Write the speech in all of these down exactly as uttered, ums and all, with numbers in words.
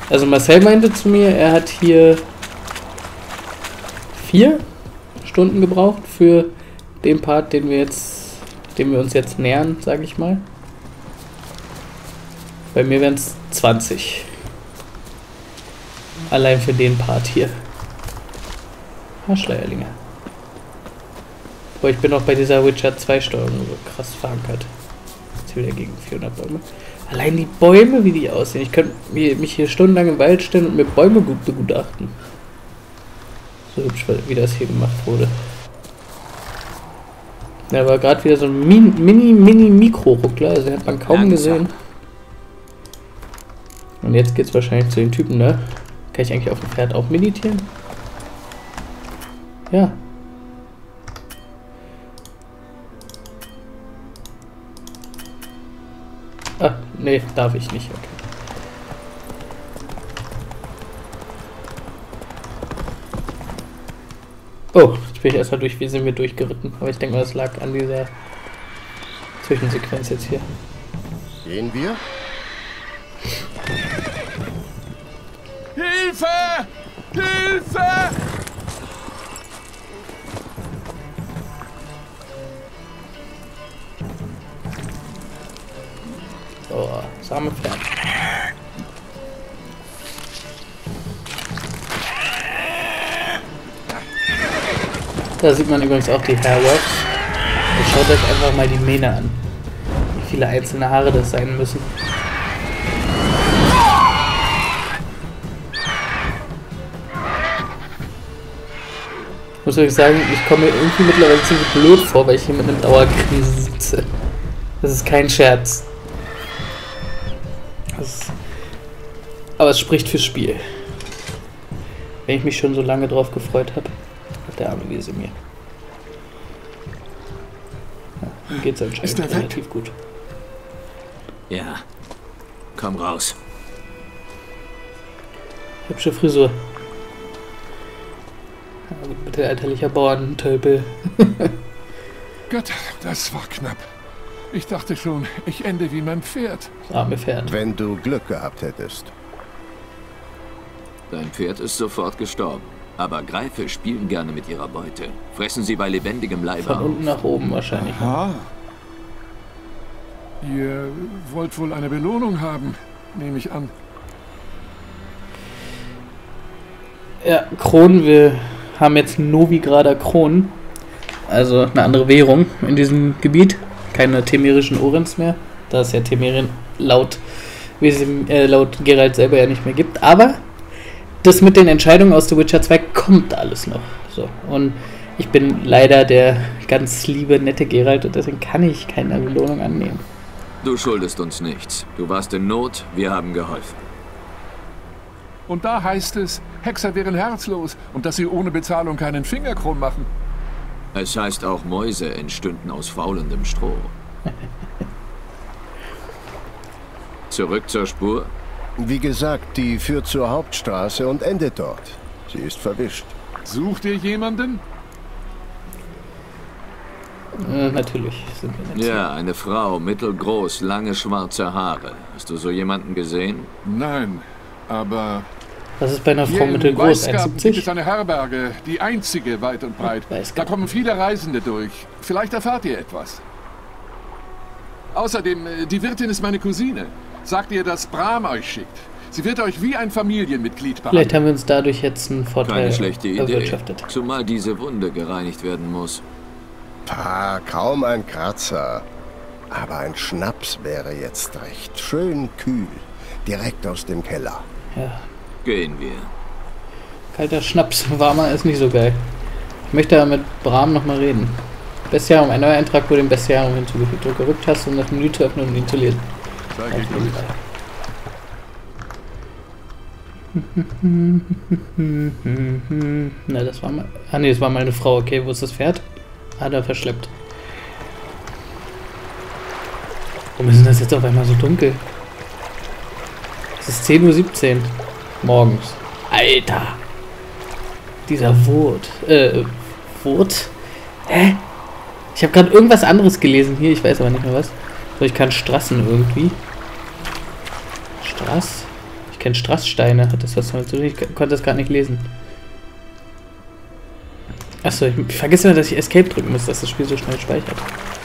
Also Marcel meinte zu mir, er hat hier vier Stunden gebraucht für den Part, den wir jetzt, dem wir uns jetzt nähern, sage ich mal. Bei mir wären es zwanzig. Allein für den Part hier. Schleierlinge. Aber ich bin auch bei dieser Witcher zwei Steuerung so krass verankert. Jetzt wieder gegen vierhundert Bäume. Allein die Bäume, wie die aussehen. Ich könnte mich hier stundenlang im Wald stellen und mir Bäume gut begutachten. So hübsch, wie das hier gemacht wurde. Ja, aber gerade wieder so ein mini, mini, Mikro-Ruckler. Also hat man kaum gesehen. Und jetzt geht's wahrscheinlich zu den Typen, ne? Kann ich eigentlich auf dem Pferd auch meditieren? Ja. Ah, nee, darf ich nicht. Okay. Oh, jetzt bin ich erstmal durch. Wie sind wir durchgeritten? Aber ich denke mal, das lag an dieser Zwischensequenz jetzt hier. Gehen wir? Hilfe! Hilfe! Oh, same Pferd. Da sieht man übrigens auch die Hairworks. Jetzt schaut euch einfach mal die Mähne an. Wie viele einzelne Haare das sein müssen. Ich muss euch sagen, ich komme mir irgendwie mittlerweile ziemlich blöd vor, weil ich hier mit einem Dauerkrise sitze. Das ist kein Scherz. Das, aber es spricht fürs Spiel. Wenn ich mich schon so lange drauf gefreut habe, hat der arme Wiese mir. Ja, dann geht's anscheinend relativ gut. Ja, komm raus. Hübsche Frisur. Ja, mittelalterlicher Bauerntölpel. Gott, das war knapp. Ich dachte schon, ich ende wie mein Pferd. Das arme Pferd. Wenn du Glück gehabt hättest. Dein Pferd ist sofort gestorben. Aber Greife spielen gerne mit ihrer Beute. Fressen sie bei lebendigem Leibe Von auf. unten nach oben wahrscheinlich. Aha. Ihr wollt wohl eine Belohnung haben, nehme ich an. Ja, Kronen, wir haben jetzt Novigrader Kronen. Also eine andere Währung in diesem Gebiet. Keine temerischen Orens mehr. Da es ja Temerien laut, wie es, äh, laut Geralt selber ja nicht mehr gibt. Aber das mit den Entscheidungen aus The Witcher zwei kommt alles noch. So. Und ich bin leider der ganz liebe, nette Geralt und deswegen kann ich keine Belohnung annehmen. Du schuldest uns nichts. Du warst in Not, wir haben geholfen. Und da heißt es, Hexer wären herzlos und dass sie ohne Bezahlung keinen Fingerkron machen. Es heißt auch, Mäuse entstünden aus faulendem Stroh. Zurück zur Spur. Wie gesagt, die führt zur Hauptstraße und endet dort. Sie ist verwischt. Sucht ihr jemanden? Äh, natürlich sind wir nicht. Ja, eine Frau, mittelgroß, lange schwarze Haare. Hast du so jemanden gesehen? Nein, aber Was ist bei einer hier Frau in mittelgroß? Weißgarten gibt eins es siebzig? eine Herberge, die einzige weit und breit. Da Weißgarten. kommen viele Reisende durch. Vielleicht erfahrt ihr etwas. Außerdem, äh, die Wirtin ist meine Cousine. Sagt ihr, dass Bram euch schickt. Sie wird euch wie ein Familienmitglied behandeln. Vielleicht haben wir uns dadurch jetzt einen Vorteil Keine schlechte Idee. erwirtschaftet. Zumal diese Wunde gereinigt werden muss. Pah, kaum ein Kratzer. Aber ein Schnaps wäre jetzt recht. Schön kühl. Direkt aus dem Keller. Ja, Gehen wir. kalter Schnaps, warmer ist nicht so geil. Ich möchte aber mit Bram nochmal reden. Bestiarium, ein neuer Eintrag wurde dem Bestiarium hinzugefügt. Drücke Rücktaste, um das Menü zu öffnen und ihn zu lesen. Zeig Auf ich jeden euch. Fall. Na, das war mal. Ah, ne, das war meine Frau. Okay, wo ist das Pferd? Ah, da verschleppt. Warum ist denn das jetzt auf einmal so dunkel? Es ist zehn Uhr siebzehn morgens. Alter! Dieser Wurt. Äh, Wurt? Hä? Ich habe gerade irgendwas anderes gelesen hier, ich weiß aber nicht mehr was. So, ich kann Strassen irgendwie. Straß? Ich kenne Strasssteine. Hat das was damit zu tun? Ich konnte das gerade nicht lesen. Achso, ich vergesse immer, dass ich Escape drücken muss, dass das Spiel so schnell speichert.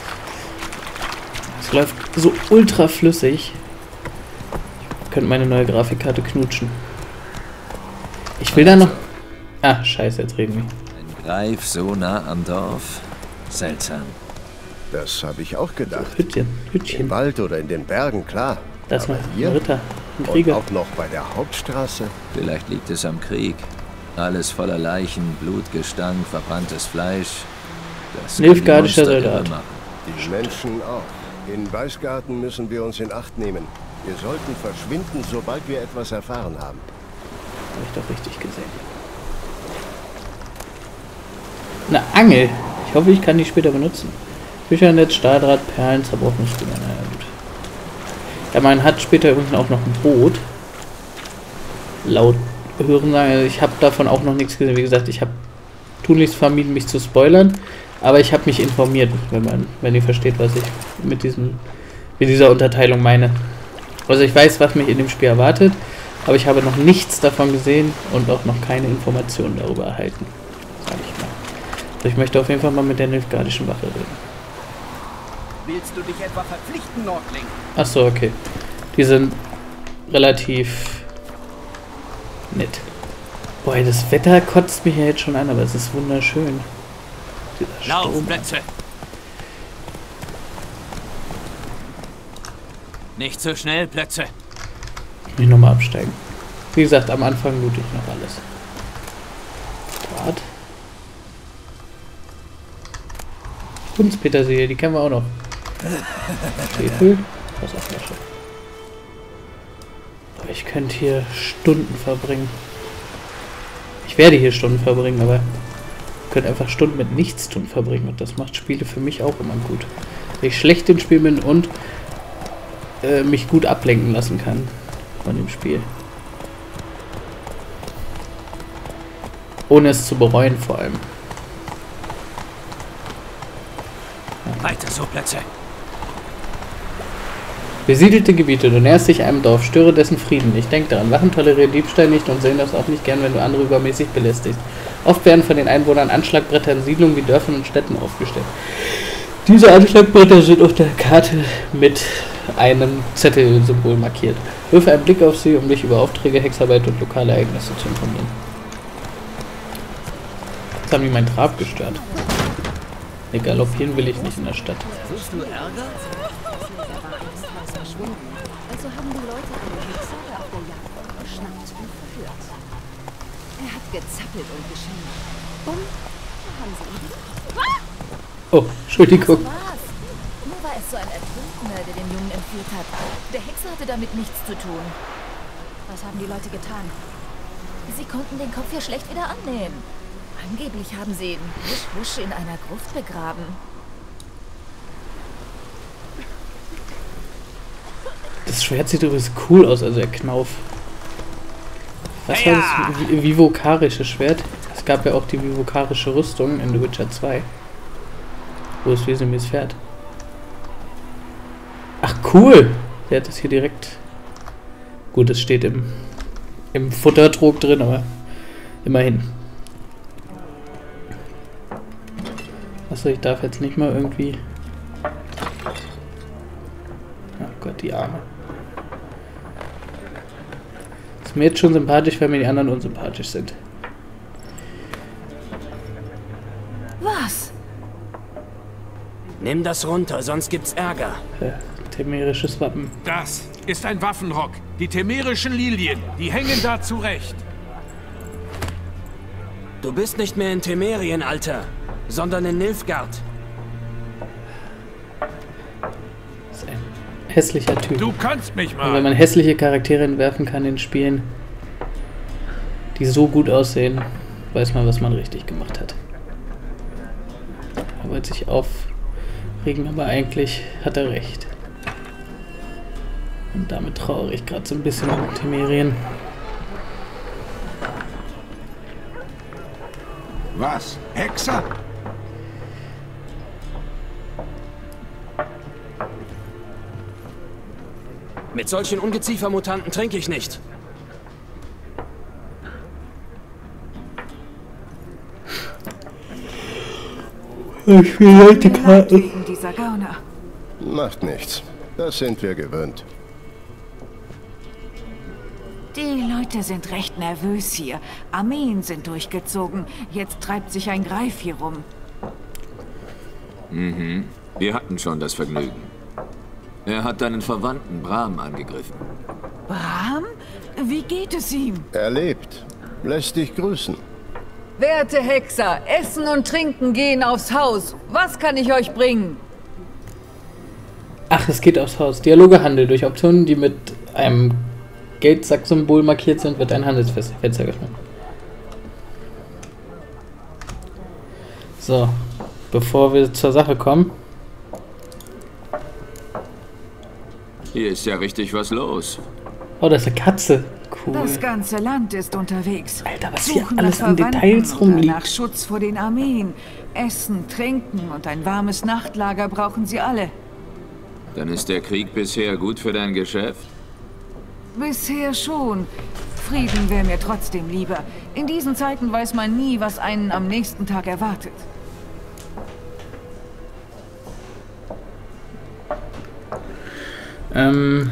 Es läuft so ultra flüssig. Ich könnte meine neue Grafikkarte knutschen. Ich will da noch... Ah, scheiße, jetzt reden wir. Ein Greif so nah am Dorf? Seltsam. Das habe ich auch gedacht. Hütchen, Hütchen. Im Wald oder in den Bergen, klar. Da ist Aber noch hier ein Ritter, ein und Krieger. auch noch bei der Hauptstraße. Vielleicht liegt es am Krieg. Alles voller Leichen, Blutgestank, verbranntes Fleisch. Das kann die Nilfgaardischer Monster irre Soldat. machen. Die Menschen auch. In Weißgarten müssen wir uns in Acht nehmen. Wir sollten verschwinden, sobald wir etwas erfahren haben. Habe ich doch richtig gesehen. Eine Angel. Ich hoffe, ich kann die später benutzen. Büchernetz, Stahldraht, Perlen, zerbrochenes Stinger. Na ja, gut. Ja, man hat später übrigens auch noch ein Boot. Laut Hören sagen, also ich habe davon auch noch nichts gesehen. Wie gesagt, ich habe tunlichst vermieden, mich zu spoilern. Aber ich habe mich informiert, wenn man, wenn ihr versteht, was ich mit diesem, mit dieser Unterteilung meine. Also ich weiß, was mich in dem Spiel erwartet, aber ich habe noch nichts davon gesehen und auch noch keine Informationen darüber erhalten. Sag ich mal. Also ich möchte auf jeden Fall mal mit der Nilfgaardischen Wache reden. Willst du dich etwa verpflichten, Nordling? Achso, okay. Die sind relativ nett. Boah, das Wetter kotzt mich ja jetzt schon an, aber es ist wunderschön. Laufplätze! Nicht so schnell, Plätze! Ich nochmal absteigen. Wie gesagt, am Anfang loote ich noch alles. Draht. Kunstpetersilie, die kennen wir auch noch. Schwefel. Wasserflasche. Boah, ich könnte hier Stunden verbringen. Ich werde hier Stunden verbringen, aber ich könnte einfach Stunden mit Nichtstun verbringen und das macht Spiele für mich auch immer gut. Wenn ich schlecht im Spiel bin und äh, mich gut ablenken lassen kann von dem Spiel. Ohne es zu bereuen vor allem. Weiter so, Plätze! Besiedelte Gebiete. Du näherst dich einem Dorf, störe dessen Frieden nicht. Denk daran, Wachen tolerieren Diebstahl nicht und sehen das auch nicht gern, wenn du andere übermäßig belästigst. Oft werden von den Einwohnern Anschlagbretter in Siedlungen wie Dörfern und Städten aufgestellt. Diese Anschlagbretter sind auf der Karte mit einem Zettelsymbol markiert. Wirfe einen Blick auf sie, um dich über Aufträge, Hexarbeit und lokale Ereignisse zu informieren. Jetzt haben die meinen Trab gestört. Ne, galoppieren will ich nicht in der Stadt. Willst du Ärger? Also haben die Leute einen Hexer auf der Jagd geschnappt und verhört. Er hat gezappelt und geschrien. Bumm, da haben sie ihn. Oh, Entschuldigung. Das war's. Nur war es so ein Ertrunkener, der den Jungen entführt hat. Der Hexer hatte damit nichts zu tun. Was haben die Leute getan? Sie konnten den Kopf hier schlecht wieder annähen. Angeblich haben sie ihn wusch wusch in einer Gruft begraben. Das Schwert sieht übrigens cool aus, also der Knauf. Was war das? Vi- Vivokarische Schwert? Es gab ja auch die Vivokarische Rüstung in The Witcher zwei. Wo ist Wesemirs Pferd? Ach cool! Der hat das hier direkt... Gut, es steht im, im Futtertrog drin, aber immerhin. Achso, ich darf jetzt nicht mal irgendwie... Ach Gott, die Arme. Ist mir jetzt schon sympathisch, weil mir die anderen unsympathisch sind. Was? Nimm das runter, sonst gibt's Ärger. Ja, temerisches Wappen. Das ist ein Waffenrock. Die temerischen Lilien, die hängen da zurecht. Du bist nicht mehr in Temerien, Alter, sondern in Nilfgaard. Das ist ein hässlicher Typ. Du kannst mich Und wenn mal. man hässliche Charaktere entwerfen kann in Spielen, die so gut aussehen, weiß man, was man richtig gemacht hat. Er wollte sich aufregen, aber eigentlich hat er recht. Und damit trauere ich gerade so ein bisschen um Temerien. Was? Hexer? Mit solchen Ungeziefermutanten trinke ich nicht. Ich will heute Mir leid wegen dieser Gauner. Macht nichts. Das sind wir gewöhnt. Die Leute sind recht nervös hier. Armeen sind durchgezogen. Jetzt treibt sich ein Greif hier rum. Mhm. Wir hatten schon das Vergnügen. Er hat deinen Verwandten Bram angegriffen. Bram? Wie geht es ihm? Er lebt. Lässt dich grüßen. Werte Hexer, Essen und Trinken gehen aufs Haus. Was kann ich euch bringen? Ach, es geht aufs Haus. Dialoge Handel. Durch Optionen, die mit einem Geldsack-Symbol markiert sind, wird ein Handelsfenster geöffnet. So, bevor wir zur Sache kommen. Hier ist ja richtig was los. Oh, das ist eine Katze. Cool. Das ganze Land ist unterwegs. Alter, was hier Suchen alles nach in Details Verwandten oder nach rumliegt. Schutz vor den Armeen. Essen, Trinken und ein warmes Nachtlager brauchen sie alle. Dann ist der Krieg bisher gut für dein Geschäft? Bisher schon. Frieden wäre mir trotzdem lieber. In diesen Zeiten weiß man nie, was einen am nächsten Tag erwartet. Ähm...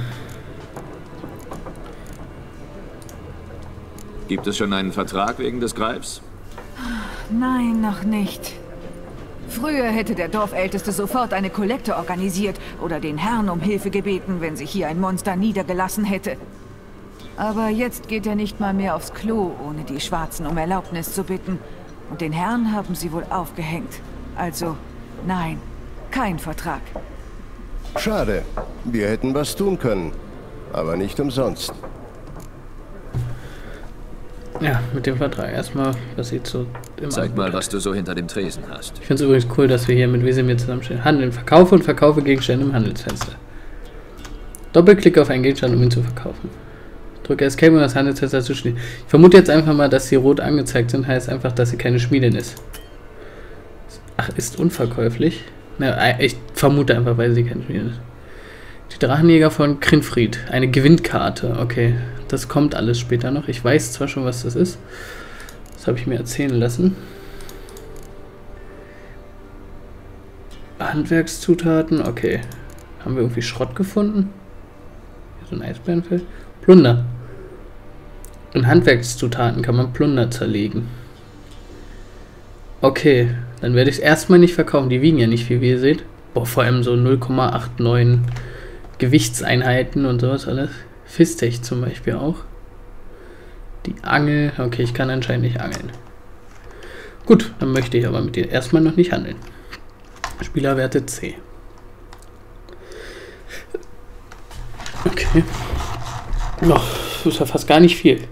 Gibt es schon einen Vertrag wegen des Greifs? Nein, noch nicht. Früher hätte der Dorfälteste sofort eine Kollekte organisiert oder den Herrn um Hilfe gebeten, wenn sich hier ein Monster niedergelassen hätte. Aber jetzt geht er nicht mal mehr aufs Klo, ohne die Schwarzen um Erlaubnis zu bitten. Und den Herrn haben sie wohl aufgehängt. Also, nein, kein Vertrag. Schade. Wir hätten was tun können. Aber nicht umsonst. Ja, mit dem Vertrag. Erstmal, was sieht so im Zeig mal, Angebot was du so hinter dem Tresen hast. Ich finde es übrigens cool, dass wir hier mit Wesemir zusammenstehen. Handeln, verkaufe und verkaufe Gegenstände im Handelsfenster. Doppelklick auf einen Gegenstand, um ihn zu verkaufen. Drücke Escape, um das Handelsfenster zu schließen. Ich vermute jetzt einfach mal, dass sie rot angezeigt sind, heißt einfach, dass sie keine Schmiedin ist. Ach, ist unverkäuflich? Na, ich vermute einfach, weil sie keine Schmiedin ist. Die Drachenjäger von Krinfried. Eine Gewinnkarte. Okay, das kommt alles später noch. Ich weiß zwar schon, was das ist. Das habe ich mir erzählen lassen. Handwerkszutaten. Okay. Haben wir irgendwie Schrott gefunden? Hier so ein Eisbärenfell. Plunder. In Handwerkszutaten kann man Plunder zerlegen. Okay, dann werde ich es erstmal nicht verkaufen. Die wiegen ja nicht viel, wie ihr seht. Boah, vor allem so null Komma neunundachtzig Gewichtseinheiten und sowas alles. Fistech zum Beispiel auch. Die Angel. Okay, ich kann anscheinend nicht angeln. Gut, dann möchte ich aber mit dir erstmal noch nicht handeln. Spielerwerte C. Okay. Noch, das ist ja fast gar nicht viel.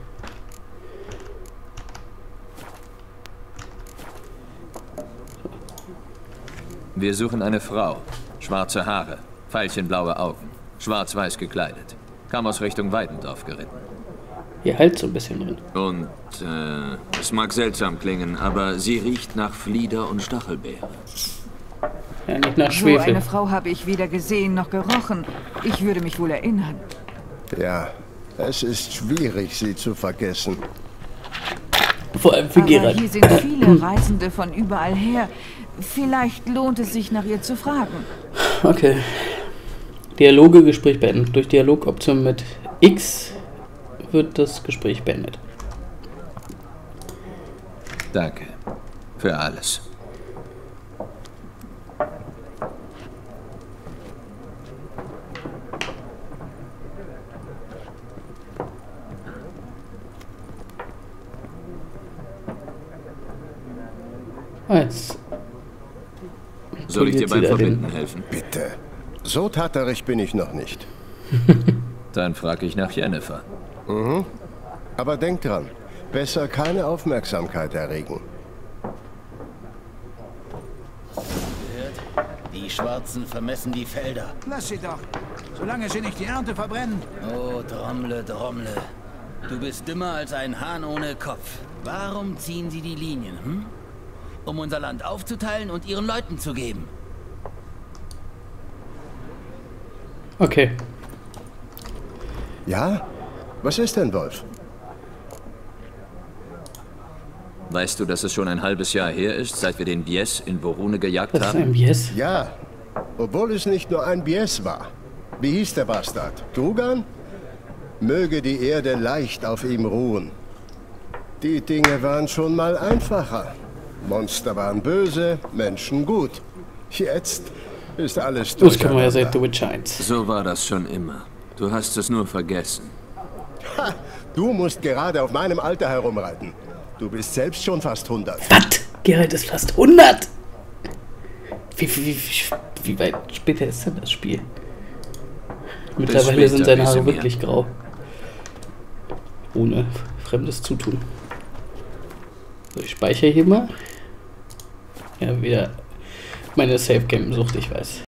Wir suchen eine Frau. Schwarze Haare, veilchenblaue Augen, schwarz-weiß gekleidet. Kam aus Richtung Weidendorf geritten. Hier halt so ein bisschen drin. Und, äh, es mag seltsam klingen, aber sie riecht nach Flieder und Stachelbeere. Ja, nicht nach So Schwefel. eine Frau habe ich weder gesehen noch gerochen. Ich würde mich wohl erinnern. Ja, es ist schwierig, sie zu vergessen. Vor allem für Aber Gerard. hier sind viele Reisende von überall her. Vielleicht lohnt es sich, nach ihr zu fragen. Okay. Dialoge, Gespräch beenden. Durch Dialogoption mit X wird das Gespräch beendet. Danke. Für alles. Jetzt. Soll ich dir beim wieder den- Verbinden helfen? Bitte. So taterig bin ich noch nicht. Dann frage ich nach Jennifer. Mhm. Aber denk dran, besser keine Aufmerksamkeit erregen. Die Schwarzen vermessen die Felder. Lass sie doch, solange sie nicht die Ernte verbrennen. Oh, Drommle, Drommle. Du bist dümmer als ein Hahn ohne Kopf. Warum ziehen sie die Linien, hm? Um unser Land aufzuteilen und ihren Leuten zu geben. Okay. Ja? Was ist denn, Wolf? Weißt du, dass es schon ein halbes Jahr her ist, seit wir den Bies in Vorune gejagt Was ist haben? ein Bies? Ja, obwohl es nicht nur ein Bies war. Wie hieß der Bastard? Drugan? Möge die Erde leicht auf ihm ruhen. Die Dinge waren schon mal einfacher. Monster waren böse, Menschen gut. Jetzt ist alles Das kann man ja durcheinander. seit The Witcher eins. So war das schon immer. Du hast es nur vergessen. Ha, du musst gerade auf meinem Alter herumreiten. Du bist selbst schon fast hundert. Was? Geralt ist fast hundert! Wie, wie, wie, wie weit später ist denn das Spiel? Mittlerweile später, sind seine Haare Wesemir. wirklich grau. Ohne fremdes Zutun. So, ich speichere hier mal. Ja, wieder meine Safe-Game-Sucht, ich weiß.